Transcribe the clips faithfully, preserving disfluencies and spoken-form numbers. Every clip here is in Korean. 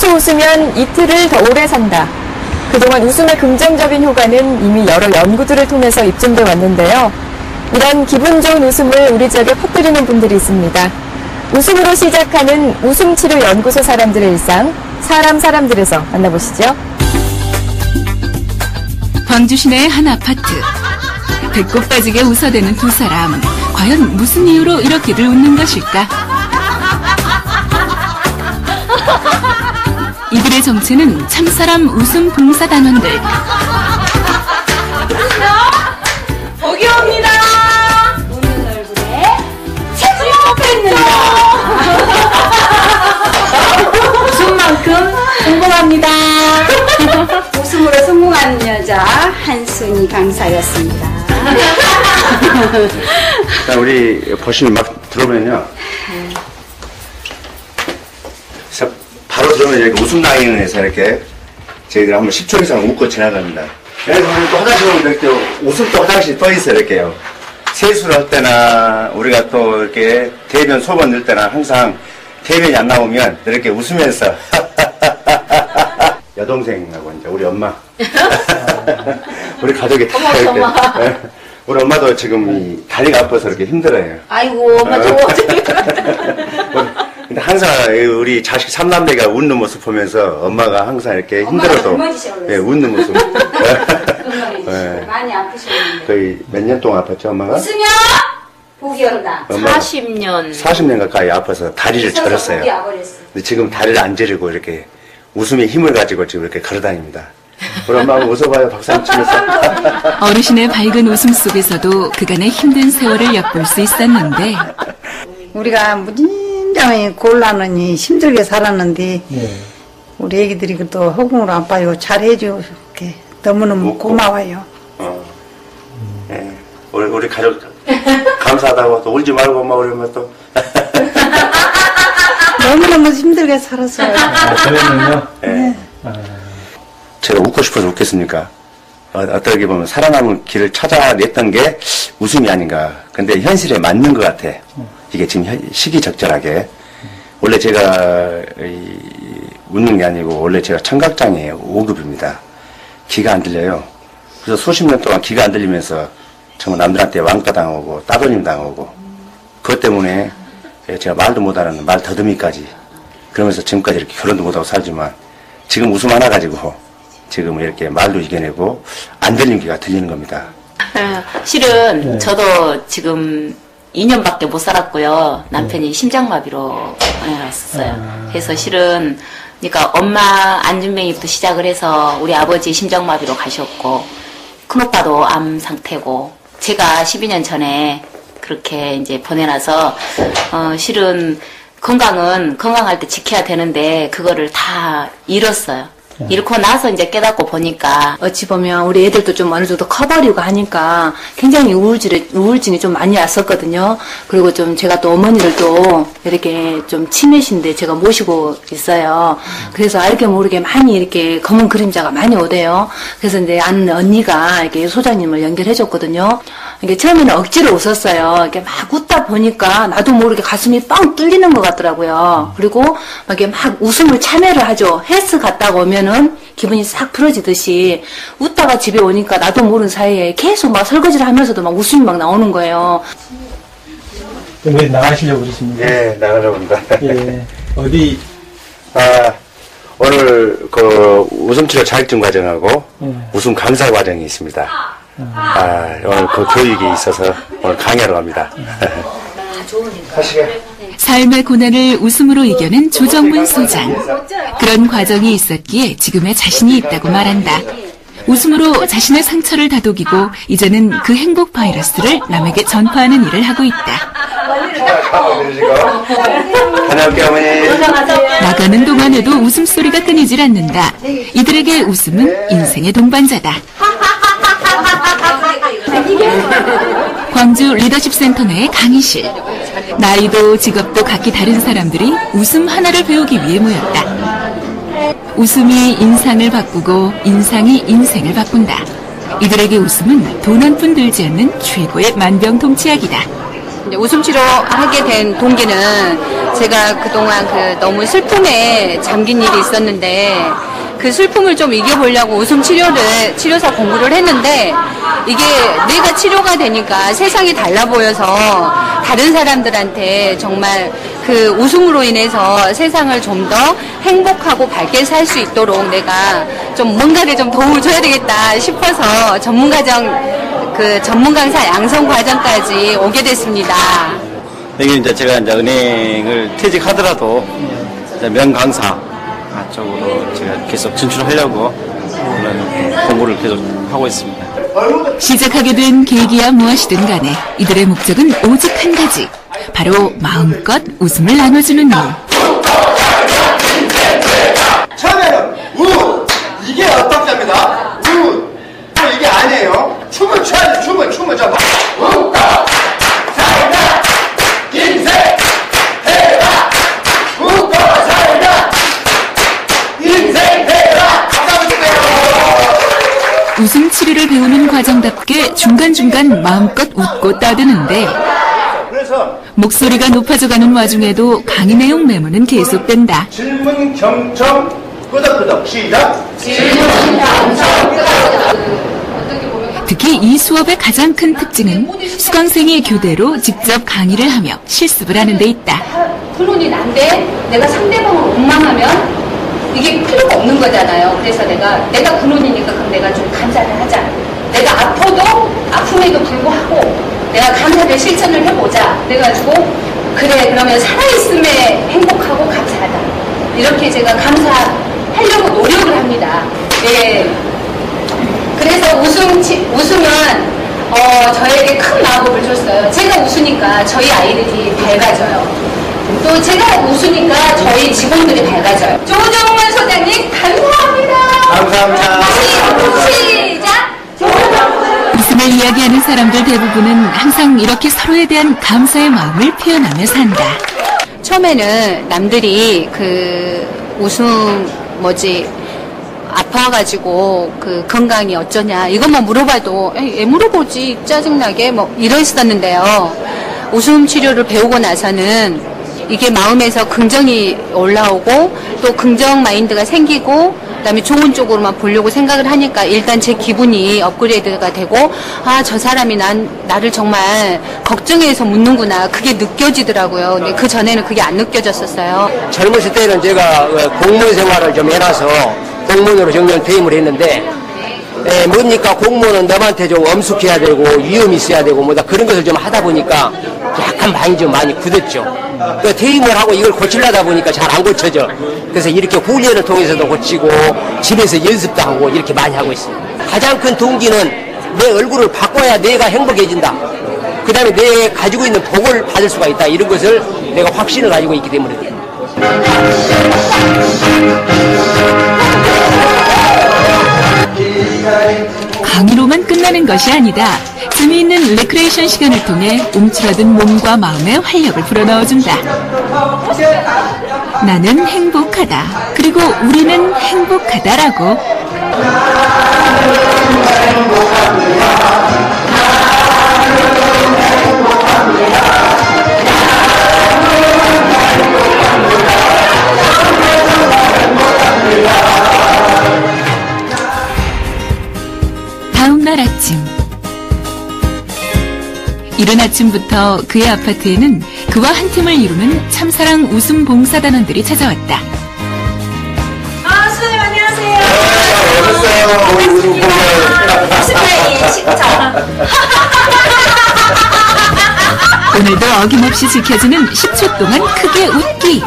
계속 웃으면 이틀을 더 오래 산다. 그동안 웃음의 긍정적인 효과는 이미 여러 연구들을 통해서 입증돼 왔는데요. 이런 기분 좋은 웃음을 우리 지역에 퍼뜨리는 분들이 있습니다. 웃음으로 시작하는 웃음치료 연구소 사람들의 일상, 사람 사람들에서 만나보시죠. 광주 시내의 한 아파트. 배꼽 빠지게 웃어대는 두 사람. 과연 무슨 이유로 이렇게들 웃는 것일까? 이들의 정체는 참사람 웃음 봉사단원들. 복이옵니다. 웃는 얼굴에 체중이 뽑혔는다. 웃음만큼 성공합니다. 웃음으로 성공하는 여자 한순희 강사였습니다. 자, 우리 보시면 막 들어오면요. 바로 들어오면 여기 웃음랑이에서 이렇게 저희들 한번 십 초 이상 웃고 지나갑니다. 그래서 또 화장실 오면 이렇게 웃음 또 화장실 떠 있어요, 이렇게요. 세수를 할 때나 우리가 또 이렇게 대변 소변 넣을 때나 항상 대변이 안 나오면 이렇게 웃으면서 여동생하고 이제 우리 엄마 우리 가족이 다 이렇게 네. 우리 엄마도 지금 이 다리가 아파서 이렇게 힘들어요. 아이고 엄마 좋아. 근데 항상 우리 자식 삼남매가 웃는 모습 보면서 엄마가 항상 이렇게 힘들어도 예, 웃는 모습. 네. 많이 아프셨는데. 거의 몇 년 동안 아팠죠, 엄마가? 웃으면 복이 온다. 사십 년. 사십 년 가까이 아파서 다리를 절었어요. 근데 지금 다리를 안 저리고 이렇게 웃음의 힘을 가지고 지금 이렇게 걸어다닙니다. 우리 엄마가 웃어봐요, 박수 한번 치면서. 어르신의 밝은 웃음 속에서도 그간의 힘든 세월을 엿볼 수 있었는데. 우리가 무진장이 곤란하니 힘들게 살았는데 네. 우리 애기들이 또 허공으로 안 봐요. 잘해줘. 이렇게 너무너무 웃고. 고마워요. 어. 네. 우리, 우리 가족 감사하다고 또 울지 말고 엄마 우리 엄마 또 너무너무 힘들게 살았어요. 아, 저희는요? 네. 네. 아. 제가 웃고 싶어서 웃겠습니까? 어, 어떻게 보면 살아남은 길을 찾아냈던 게 웃음이 아닌가. 근데 현실에 맞는 것 같아. 이게 지금 시기적절하게. 원래 제가 이, 웃는 게 아니고 원래 제가 청각장애예요. 오 급입니다. 귀가 안 들려요. 그래서 수십 년 동안 귀가 안 들리면서 정말 남들한테 왕따 당하고 따돌림 당하고 그것 때문에 제가 말도 못하는 말 더듬이까지 그러면서 지금까지 이렇게 결혼도 못하고 살지만 지금 웃음 하나 가지고 지금 이렇게 말도 이겨내고 안 들리는 귀가 들리는 겁니다. 실은 네. 저도 지금 이 년밖에 못 살았고요. 남편이 네. 심장마비로 왔었어요. 아. 그래서 실은 그러니까 엄마 안진뱅이부터 시작을 해서 우리 아버지 심장마비로 가셨고 큰오빠도 암 상태고 제가 십이 년 전에 그렇게 이제 보내놔서 어, 실은 건강은 건강할 때 지켜야 되는데 그거를 다 잃었어요. 잃고 나서 이제 깨닫고 보니까 어찌 보면 우리 애들도 좀 어느 정도 커버리고 하니까 굉장히 우울증이, 우울증이 좀 많이 왔었거든요. 그리고 좀 제가 또 어머니를 또 이렇게 좀 치매신데 제가 모시고 있어요. 그래서 알게 모르게 많이 이렇게 검은 그림자가 많이 오대요. 그래서 이제 아는 언니가 이렇게 소장님을 연결해줬거든요. 이게 처음에는 억지로 웃었어요. 이렇게 막 웃다 보니까 나도 모르게 가슴이 뻥 뚫리는 것 같더라고요. 그리고 막 이렇게 막 웃음을 참여를 하죠. 헬스 갔다가 오면 기분이 싹 풀어지듯이 웃다가 집에 오니까 나도 모르는 사이에 계속 막 설거지를 하면서도 막 웃음이 막 나오는 거예요. 왜 나가시려고 그러십니까? 예, 나가려고 합니다. 예. 어디? 아, 오늘 그 웃음치료 자격증 과정하고 예. 웃음 강사 과정이 있습니다. 아, 오늘 그 교육이 있어서 오늘 강의하러 갑니다. 하시게. 삶의 고난을 웃음으로 이겨낸 조정문 소장. 그런 과정이 있었기에 지금의 자신이 있다고 말한다. 웃음으로 자신의 상처를 다독이고 이제는 그 행복 바이러스를 남에게 전파하는 일을 하고 있다. 다녀올게요, 어머니. 나가는 동안에도 웃음소리가 끊이질 않는다. 이들에게 웃음은 인생의 동반자다. 광주 리더십 센터 내의 강의실. 나이도 직업도 각기 다른 사람들이 웃음 하나를 배우기 위해 모였다. 웃음이 인상을 바꾸고 인상이 인생을 바꾼다. 이들에게 웃음은 돈 한 푼 들지 않는 최고의 만병통치약이다. 이제 웃음 치료하게 된 동기는 제가 그동안 그 너무 슬픔에 잠긴 일이 있었는데 그 슬픔을 좀 이겨보려고 웃음 치료를, 치료사 공부를 했는데 이게 내가 치료가 되니까 세상이 달라 보여서 다른 사람들한테 정말 그 웃음으로 인해서 세상을 좀 더 행복하고 밝게 살 수 있도록 내가 좀 뭔가를 좀 도움을 줘야 되겠다 싶어서 전문가정, 그 전문 강사 양성 과정까지 오게 됐습니다. 여기 이제 제가 이제 은행을 퇴직하더라도 이제 명강사 쪽으로 제가 계속 진출하려고 그런 공부를 계속 하고 있습니다. 시작하게 된 계기야 무엇이든 간에 이들의 목적은 오직 한 가지. 바로 마음껏 웃음을 나눠주는 일. 처음에는 우! 이게 어떡합니다. 우! 이게 아니에요. 춤을 춰야지. 춤을 춤을 춰봐. 웃다 살다 인생 대박 웃고 살다 인생 대박. 웃음 치료를 배우는 과정답게 중간중간 마음껏 웃고 떠드는데 목소리가 높아져가는 와중에도 강의 내용 메모는 계속된다. 질문 경청 끄덕끄덕 시작. 질문 경청 끄덕끄덕. 특히 이 수업의 가장 큰 특징은 수강생이 교대로 직접 강의를 하며 실습을 하는 데 있다. 토론이 난데 내가 상대방을 원망하면 이게 필요가 없는 거잖아요. 그래서 내가 내가 근원이니까 그럼 내가 좀 감사를 하자. 내가 아파도 아픔에도 불구하고 내가 감사를 실천을 해보자. 그래가지고 그래 그러면 살아있음에 행복하고 감사하다. 이렇게 제가 감사하려고 노력을 합니다. 네. 그래서 웃음, 웃음은 어, 저에게 큰 마법을 줬어요. 제가 웃으니까 저희 아이들이 밝아져요. 또 제가 웃으니까 저희 직원들이 밝아져요. 조정문 소장님 감사합니다. 감사합니다. 다시 시작. 웃음을 이야기하는 사람들 대부분은 항상 이렇게 서로에 대한 감사의 마음을 표현하며 산다. 처음에는 남들이 그 웃음 뭐지 아파가지고 그 건강이 어쩌냐 이것만 물어봐도 에 물어보지 짜증나게 뭐 이랬었는데요. 웃음 치료를 배우고 나서는 이게 마음에서 긍정이 올라오고 또 긍정 마인드가 생기고 그다음에 좋은 쪽으로만 보려고 생각을 하니까 일단 제 기분이 업그레이드가 되고 아, 저 사람이 난 나를 정말 걱정해서 묻는구나 그게 느껴지더라고요. 근데 그 전에는 그게 안 느껴졌었어요. 젊었을 때는 제가 공무원 생활을 좀 해놔서 공무원으로 정년 퇴임을 했는데 에, 뭡니까 공무원은 너한테 좀 엄숙해야 되고 위험이 있어야 되고 뭐다 그런 것을 좀 하다 보니까 약간 많이 좀 많이 굳었죠. 그 퇴임을 하고 이걸 고치려다 보니까 잘 안 고쳐져. 그래서 이렇게 훈련을 통해서도 고치고 집에서 연습도 하고 이렇게 많이 하고 있습니다. 가장 큰 동기는 내 얼굴을 바꿔야 내가 행복해진다. 그 다음에 내 가지고 있는 복을 받을 수가 있다. 이런 것을 내가 확신을 가지고 있기 때문에 강의로만 끝나는 것이 아니다. 재미있는 레크레이션 시간을 통해 움츠러든 몸과 마음의 활력을 불어넣어준다. 나는 행복하다. 그리고 우리는 행복하다라고. 다음 날 아침. 이른 아침부터 그의 아파트에는 그와 한 팀을 이루는 참사랑 웃음 봉사단원들이 찾아왔다. 아, 선생님 안녕하세요. 오셨어요. 우리 웃음 봉사. 코스프레이 신청. 오늘도 어김없이 지켜주는 십 초 동안 크게 웃기.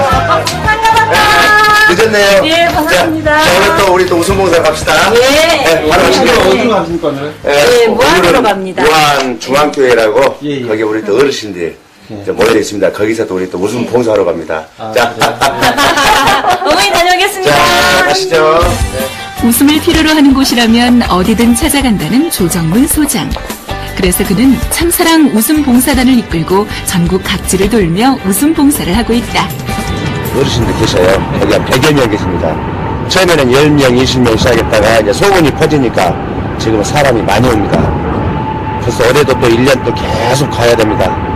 늦었네요. 예, 반갑습니다. 자, 자, 오늘 또 우리 또 웃음 봉사 갑시다. 예. 네, 바로 가시죠. 어디로 가십니까 오늘? 예, 무안으로 갑니다. 무안 중앙교회라고 예, 예. 거기 우리 또 어르신들 이제 모여 있습니다. 거기서도 우리 또 웃음 봉사하러 갑니다. 아, 자, 어머니 다녀오겠습니다. 자, 가시죠. 웃음을 필요로 하는 곳이라면 어디든 찾아간다는 조정문 소장. 그래서 그는 참사랑 웃음 봉사단을 이끌고 전국 각지를 돌며 웃음 봉사를 하고 있다. 어르신들 계셔요. 여기 한 백여 명 계십니다. 처음에는 열 명, 이십 명 시작했다가 이제 소문이 퍼지니까 지금은 사람이 많이 옵니다. 그래서 올해도 또 일 년 또 계속 가야 됩니다.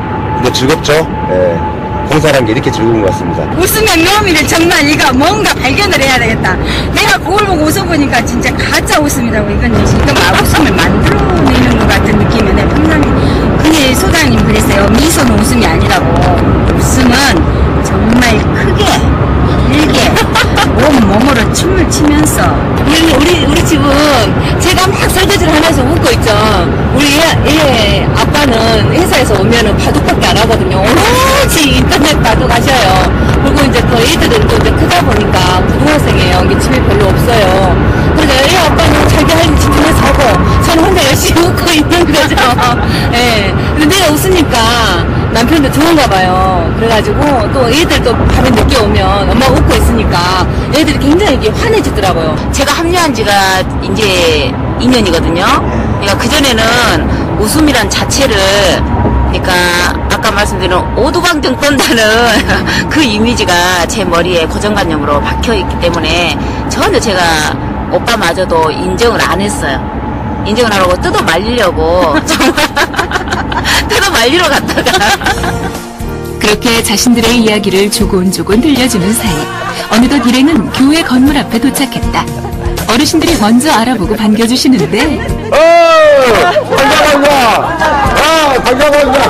근데 즐겁죠? 예. 봉사라는 게 이렇게 즐거운 것 같습니다. 웃으면 묘미를 정말 이거 뭔가 발견을 해야 되겠다. 내가 그걸 보고 웃어보니까 진짜 가짜 웃음이라고 이건 지금 웃음을 만들어내는 것 같은 느낌이 내 평상이 그게 소장님 그랬어요. 미소는 웃음이 아니라고. 웃음은 정말 크게 길게 온 몸으로 춤을 추면서 우리, 우리, 우리 집은 제가 막 설거지를 하면서 웃고 있죠. 우리 얘, 얘 아빠는 회사에서 오면은 바둑밖에 안 하거든요. 오로지 인터넷 바둑 하셔요. 그리고 이제 또 애들은 또 이제 크다 보니까 고등학생이에요. 이게 집에 별로 없어요. 그래서 얘 아빠는 자기 할 일 집중해서 하고 저는 혼자 열심히 웃고 있는 거죠. 예. 네. 근데 내가 웃으니까 남편도 좋은가 봐요. 그래가지고 또 애들도 밤에 늦게 오면 엄마가 웃고 있으니까 애들이 굉장히 이게 환해지더라고요. 제가 합류한 지가 이제 이 년이거든요. 그러니까 그전에는 웃음이란 자체를, 그러니까 아까 말씀드린 오두방정 떤다는 그 이미지가 제 머리에 고정관념으로 박혀있기 때문에 전혀 제가 오빠마저도 인정을 안 했어요. 인정을 하려고 뜯어 말리려고 정말 뜯어 말리러 갔다가 그렇게 자신들의 이야기를 조곤조곤 들려주는 사이 어느덧 일행은 교회 건물 앞에 도착했다. 어르신들이 먼저 알아보고 반겨주시는데 어! 반가, 반가! 아, 반가, 반가!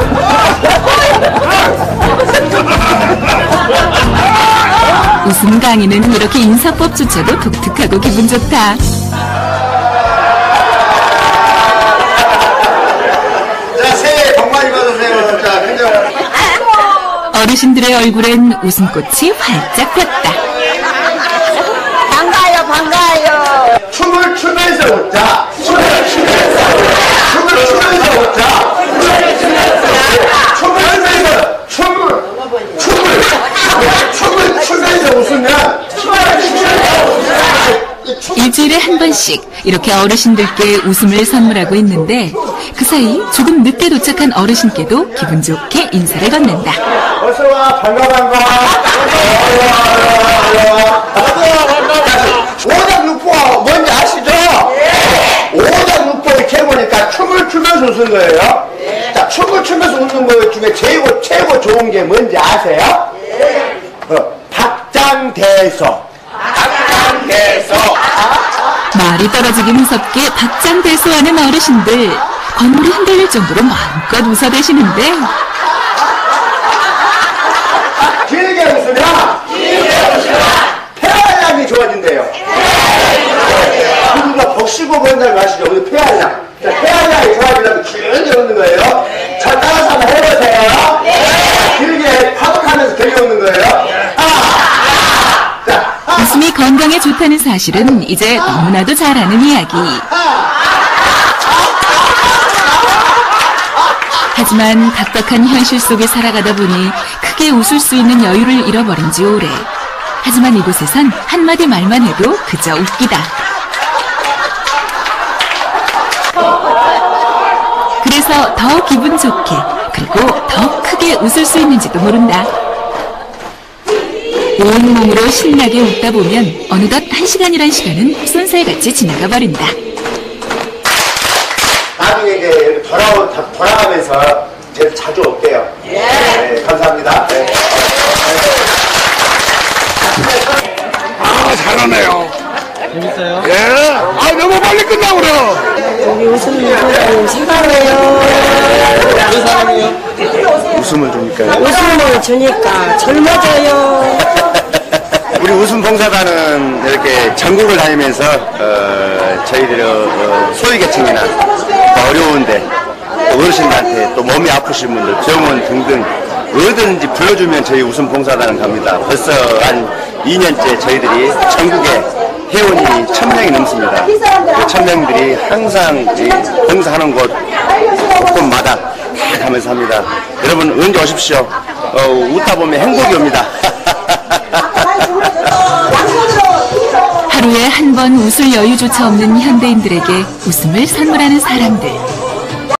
웃음 강의는 이렇게 인사법조차도 독특하고 기분 좋다. 자, 새해 복 많이 받으세요. 자, 근데. 어르신들의 얼굴엔 웃음꽃이 활짝 폈다. 반가요 반가요. 춤을 추면서 웃자. 춤을 추면서 웃자. 춤을 추면서 웃자. 춤을 추면서 웃자. 춤을 추면서 춤을 춤을 춤을 추면서 웃으면 일주일에 한 번씩 이렇게 어르신들께 웃음을 선물하고 있는데 그 사이 조금 늦게 도착한 어르신께도 기분 좋게 인사를 건넨다. 어서와, 반가, 반가. 오작육포 뭔지 아시죠? 오작육포 이렇게 해보니까 춤을 추면서 웃는 거예요. 자, 춤을 추면서 웃는 거 중에 최고, 최고 좋은 게 뭔지 아세요? 어, 박장대소. 박장대소. 말이 떨어지기 무섭게 박장대소하는 어르신들. 건물이 흔들릴 정도로 마음껏 웃어대시는데 길게 웃으면 길게 웃으면 폐활량이 좋아진대요. 우리가 복식호 본다는 거 아시죠? 우리 폐활량. 자, 폐활량이 좋아지려면 길게 웃는 거예요. 저 따라서 한번 해보세요. 길게 파독하면서 길게 웃는 거예요. 아! 자, 웃음이 건강에 좋다는 사실은 이제 너무나도 잘 아는 이야기. 하지만 각박한 현실 속에 살아가다 보니 크게 웃을 수 있는 여유를 잃어버린 지 오래. 하지만 이곳에선 한마디 말만 해도 그저 웃기다. 그래서 더 기분 좋게 그리고 더 크게 웃을 수 있는지도 모른다. 온몸으로 신나게 웃다 보면 어느덧 한 시간이란 시간은 쏜살같이 지나가 버린다. 나중에 이제 이렇게 돌아오, 돌아가면서 제가 자주 올게요. 예. 네, 감사합니다. 네. 아, 잘하네요. 재밌어요? 예. 아, 너무 빨리 끝나버려. 여기 웃음 소장님 사랑해요. 왜 사랑해요? 웃음을 주니까. 웃음을 주니까 젊어져요. 우리 웃음 봉사단은 이렇게 전국을 다니면서 어, 저희들 어, 소외계층이나 어려운데 어르신들한테 또 몸이 아프신 분들 병원 등등 어디든지 불러주면 저희 웃음 봉사단은 갑니다. 벌써 한 이 년째 저희들이 전국에 회원이 천 명이 넘습니다. 그 천 명들이 항상 이 봉사하는 곳 곳곳마다 다 가면서 합니다. 여러분 언제 오십시오. 어, 웃다 보면 행복이 옵니다. 하루에 한 번 웃을 여유조차 없는 현대인들에게 웃음을 선물하는 사람들.